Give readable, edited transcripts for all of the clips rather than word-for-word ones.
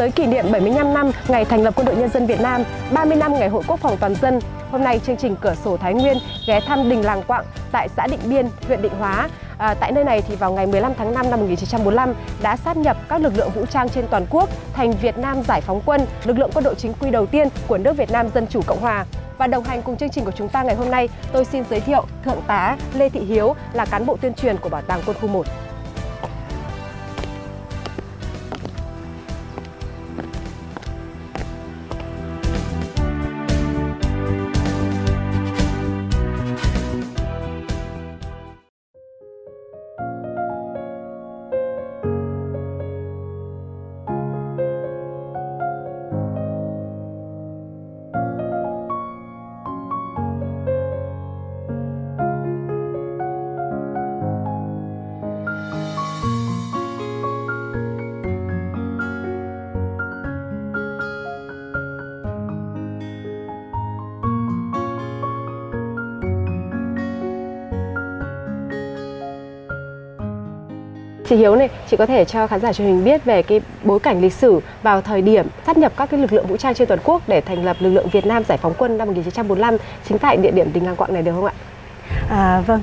tới kỷ niệm 75 năm ngày thành lập Quân đội Nhân dân Việt Nam, 30 năm ngày Hội Quốc phòng toàn dân, hôm nay chương trình Cửa sổ Thái Nguyên ghé thăm đình Làng Quặng tại xã Định Biên, huyện Định Hóa. Tại nơi này thì vào ngày 15 tháng 5 năm 1945 đã sát nhập các lực lượng vũ trang trên toàn quốc thành Việt Nam Giải phóng quân, lực lượng quân đội chính quy đầu tiên của nước Việt Nam Dân chủ Cộng hòa. Và đồng hành cùng chương trình của chúng ta ngày hôm nay, tôi xin giới thiệu Thượng tá Lê Thị Hiếu là cán bộ tuyên truyền của Bảo tàng Quân khu 1. Chị Hiếu này, chị có thể cho khán giả truyền hình biết về cái bối cảnh lịch sử vào thời điểm sát nhập các cái lực lượng vũ trang trên toàn quốc để thành lập lực lượng Việt Nam Giải phóng quân năm 1945 chính tại địa điểm đình Làng Quặng này được không ạ? Vâng,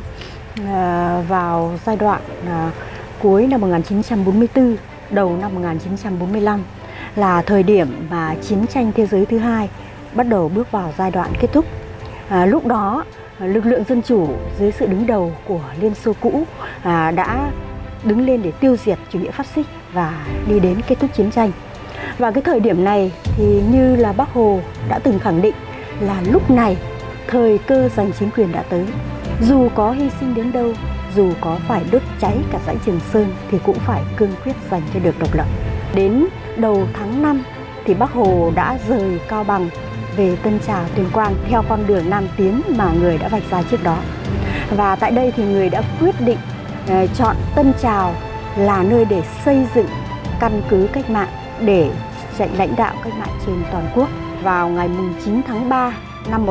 vào giai đoạn cuối năm 1944, đầu năm 1945 là thời điểm mà chiến tranh thế giới thứ hai bắt đầu bước vào giai đoạn kết thúc. Lúc đó lực lượng dân chủ dưới sự đứng đầu của Liên Xô cũ đã đứng lên để tiêu diệt chủ nghĩa phát xít và đi đến kết thúc chiến tranh. Và cái thời điểm này thì như là Bác Hồ đã từng khẳng định là lúc này thời cơ giành chính quyền đã tới. Dù có hy sinh đến đâu, dù có phải đốt cháy cả dãy Trường Sơn thì cũng phải cương quyết giành cho được độc lập. Đến đầu tháng 5 thì Bác Hồ đã rời Cao Bằng về Tân Trào, Tuyên Quang theo con đường Nam Tiến mà người đã vạch ra trước đó. Và tại đây thì người đã quyết định chọn Tân Trào là nơi để xây dựng căn cứ cách mạng để lãnh đạo cách mạng trên toàn quốc. Vào ngày 9 tháng 3 năm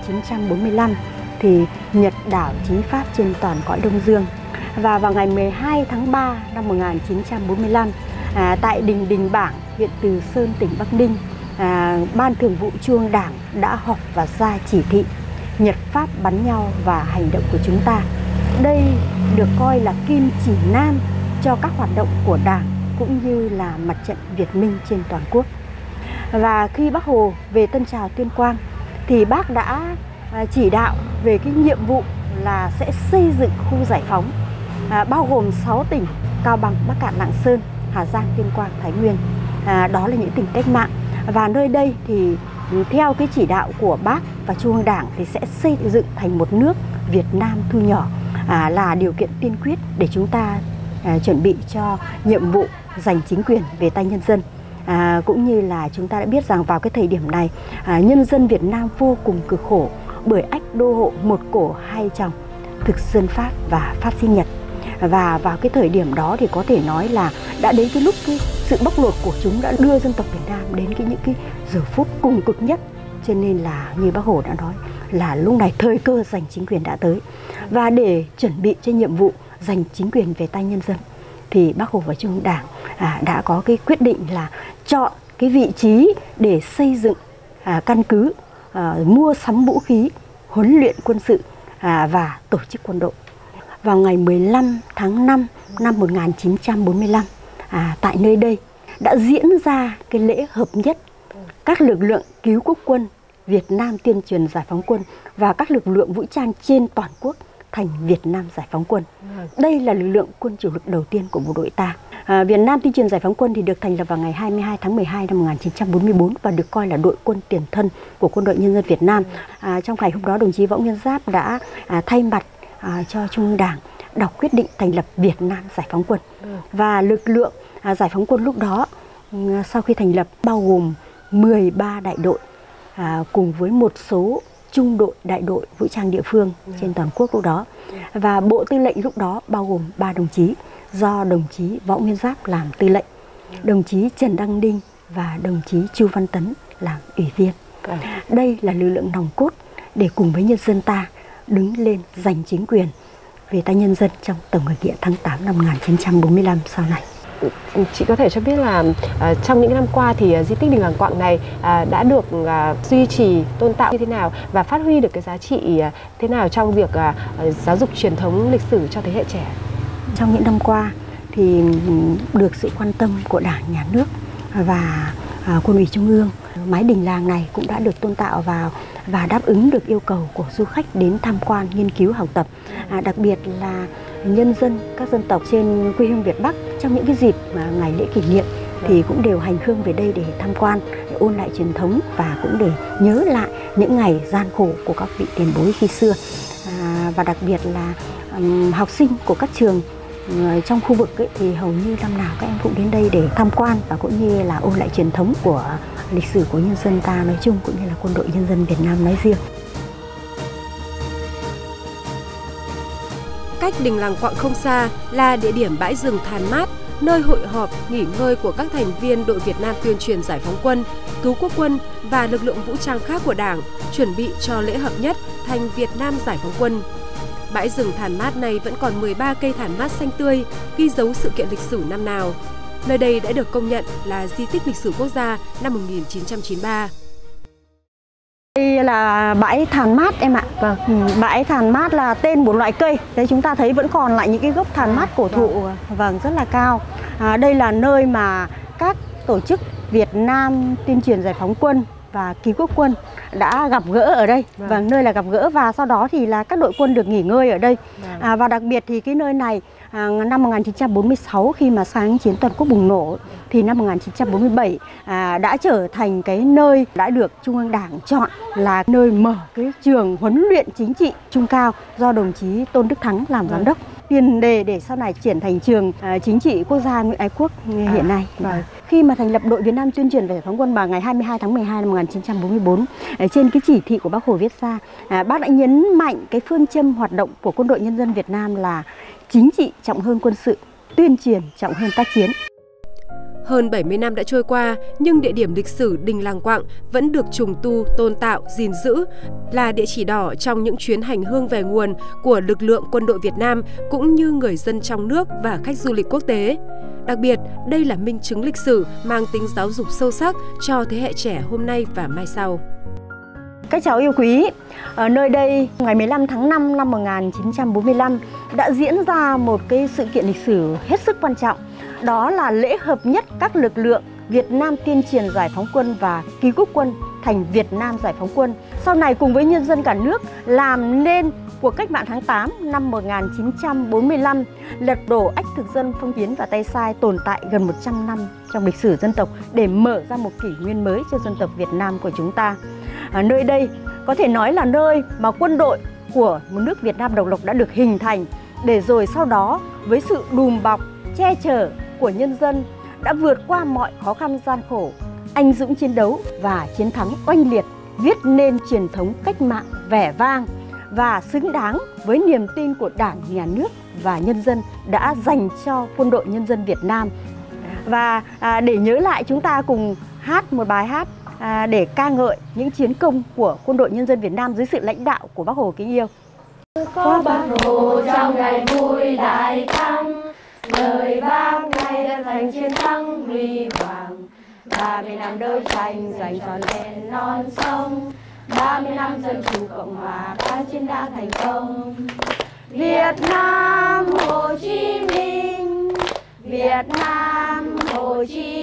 1945 thì Nhật đảo chính Pháp trên toàn cõi Đông Dương. Và vào ngày 12 tháng 3 năm 1945 tại đình Đình Bảng, huyện Từ Sơn, tỉnh Bắc Ninh, Ban Thường vụ Trung ương Đảng đã họp và ra chỉ thị Nhật Pháp bắn nhau và hành động của chúng ta. Đây được coi là kim chỉ nam cho các hoạt động của Đảng cũng như là mặt trận Việt Minh trên toàn quốc. Và khi Bác Hồ về Tân Trào, Tuyên Quang thì Bác đã chỉ đạo về cái nhiệm vụ là sẽ xây dựng khu giải phóng bao gồm 6 tỉnh Cao Bằng, Bắc Kạn, Lạng Sơn, Hà Giang, Tuyên Quang, Thái Nguyên. Đó là những tỉnh cách mạng. Và nơi đây thì theo cái chỉ đạo của Bác và Trung ương Đảng thì sẽ xây dựng thành một nước Việt Nam thu nhỏ, là điều kiện tiên quyết để chúng ta chuẩn bị cho nhiệm vụ giành chính quyền về tay nhân dân. Cũng như là chúng ta đã biết rằng vào cái thời điểm này nhân dân Việt Nam vô cùng cực khổ bởi ách đô hộ một cổ hai chồng, thực dân Pháp và phát xít Nhật. Và vào cái thời điểm đó thì có thể nói là đã đến cái lúc cái sự bóc lột của chúng đã đưa dân tộc Việt Nam đến những cái giờ phút cùng cực nhất. Cho nên là như Bác Hồ đã nói là lúc này thời cơ giành chính quyền đã tới. Và để chuẩn bị cho nhiệm vụ giành chính quyền về tay nhân dân thì Bác Hồ và Trung ương Đảng đã có cái quyết định là chọn cái vị trí để xây dựng căn cứ, mua sắm vũ khí, huấn luyện quân sự và tổ chức quân đội. Vào ngày 15 tháng 5 năm 1945 tại nơi đây đã diễn ra cái lễ hợp nhất các lực lượng cứu quốc quân, Việt Nam Tuyên truyền Giải phóng quân và các lực lượng vũ trang trên toàn quốc thành Việt Nam Giải phóng quân. Đây là lực lượng quân chủ lực đầu tiên của bộ đội ta. Việt Nam Tuyên truyền Giải phóng quân thì được thành lập vào ngày 22 tháng 12 năm 1944 và được coi là đội quân tiền thân của Quân đội Nhân dân Việt Nam. Trong ngày hôm đó, đồng chí Võ Nguyên Giáp đã thay mặt cho Trung ương Đảng đọc quyết định thành lập Việt Nam Giải phóng quân. Và lực lượng Giải phóng quân lúc đó sau khi thành lập bao gồm 13 đại đội cùng với một số trung đội, đại đội vũ trang địa phương trên toàn quốc lúc đó. Và bộ tư lệnh lúc đó bao gồm 3 đồng chí do đồng chí Võ Nguyên Giáp làm tư lệnh, đồng chí Trần Đăng Ninh và đồng chí Chu Văn Tấn làm ủy viên. Đây là lực lượng nòng cốt để cùng với nhân dân ta đứng lên giành chính quyền về tay nhân dân trong tổng khởi nghĩa tháng 8 năm 1945 sau này. Chị có thể cho biết là trong những năm qua thì di tích Đình Làng Quạng này đã được duy trì, tôn tạo như thế nào và phát huy được cái giá trị thế nào trong việc giáo dục truyền thống lịch sử cho thế hệ trẻ? Trong những năm qua thì được sự quan tâm của Đảng, Nhà nước và Quân ủy Trung ương, mái đình làng này cũng đã được tôn tạo vào và đáp ứng được yêu cầu của du khách đến tham quan, nghiên cứu, học tập. Đặc biệt là nhân dân các dân tộc trên quê hương Việt Bắc trong những cái dịp ngày lễ kỷ niệm thì cũng đều hành hương về đây để tham quan, để ôn lại truyền thống và cũng để nhớ lại những ngày gian khổ của các vị tiền bối khi xưa. Và đặc biệt là học sinh của các trường trong khu vực ấy, thì hầu như năm nào các em cũng đến đây để tham quan và cũng như là ôn lại truyền thống của lịch sử của nhân dân ta nói chung cũng như là Quân đội Nhân dân Việt Nam nói riêng. Cách Đình Làng Quạng không xa là địa điểm bãi rừng Thàn Mát, nơi hội họp, nghỉ ngơi của các thành viên đội Việt Nam tuyên truyền giải phóng quân, cứu quốc quân và lực lượng vũ trang khác của Đảng, chuẩn bị cho lễ hợp nhất thành Việt Nam giải phóng quân. Bãi rừng Thàn Mát này vẫn còn 13 cây thàn mát xanh tươi, ghi dấu sự kiện lịch sử năm nào. Nơi đây đã được công nhận là di tích lịch sử quốc gia năm 1993. Đây là bãi thàn mát em ạ. Vâng. Bãi thàn mát là tên một loại cây. Đấy, chúng ta thấy vẫn còn lại những cái gốc thàn mát cổ thụ, vâng, rất là cao. Đây là nơi mà các tổ chức Việt Nam tuyên truyền giải phóng quân và cứu quốc quân đã gặp gỡ ở đây. Vâng, nơi là gặp gỡ và sau đó thì là các đội quân được nghỉ ngơi ở đây. Và đặc biệt thì cái nơi này năm 1946 khi mà sáng chiến toàn quốc bùng nổ thì năm 1947 đã trở thành cái nơi đã được Trung ương Đảng chọn là nơi mở cái trường huấn luyện chính trị trung cao do đồng chí Tôn Đức Thắng làm giám đốc. Tiền đề để sau này chuyển thành trường chính trị quốc gia Nguyễn Ái Quốc hiện nay. Khi mà thành lập đội Việt Nam tuyên truyền về giải phóng quân vào ngày 22 tháng 12 năm 1944, trên cái chỉ thị của Bác Hồ viết ra, bác đã nhấn mạnh cái phương châm hoạt động của Quân đội Nhân dân Việt Nam là chính trị trọng hơn quân sự, tuyên truyền trọng hơn tác chiến. Hơn 70 năm đã trôi qua, nhưng địa điểm lịch sử Đình Làng Quạng vẫn được trùng tu, tôn tạo, gìn giữ, là địa chỉ đỏ trong những chuyến hành hương về nguồn của lực lượng quân đội Việt Nam cũng như người dân trong nước và khách du lịch quốc tế. Đặc biệt, đây là minh chứng lịch sử mang tính giáo dục sâu sắc cho thế hệ trẻ hôm nay và mai sau. Các cháu yêu quý, ở nơi đây ngày 15 tháng 5 năm 1945 đã diễn ra một cái sự kiện lịch sử hết sức quan trọng. Đó là lễ hợp nhất các lực lượng Việt Nam tuyên truyền giải phóng quân và cứu quốc quân thành Việt Nam giải phóng quân. Sau này cùng với nhân dân cả nước làm nên cuộc cách mạng tháng 8 năm 1945, lật đổ ách thực dân phong kiến và tay sai tồn tại gần 100 năm trong lịch sử dân tộc để mở ra một kỷ nguyên mới cho dân tộc Việt Nam của chúng ta. Nơi đây có thể nói là nơi mà quân đội của một nước Việt Nam độc lập đã được hình thành, để rồi sau đó với sự đùm bọc, che chở của nhân dân đã vượt qua mọi khó khăn gian khổ, anh dũng chiến đấu và chiến thắng oanh liệt, viết nên truyền thống cách mạng vẻ vang và xứng đáng với niềm tin của Đảng, Nhà nước và nhân dân đã dành cho Quân đội Nhân dân Việt Nam. Và để nhớ lại, chúng ta cùng hát một bài hát để ca ngợi những chiến công của Quân đội Nhân dân Việt Nam dưới sự lãnh đạo của Bác Hồ kính yêu. Có Bác Hồ trong ngày vui đại thắng, lời bác ngày đã giành chiến thắng huy hoàng. 30 năm đấu tranh giành trọn vẹn non sông, 30 năm dân chủ cộng hòa kháng chiến đã thành công. Việt Nam Hồ Chí Minh, Việt Nam Hồ Chí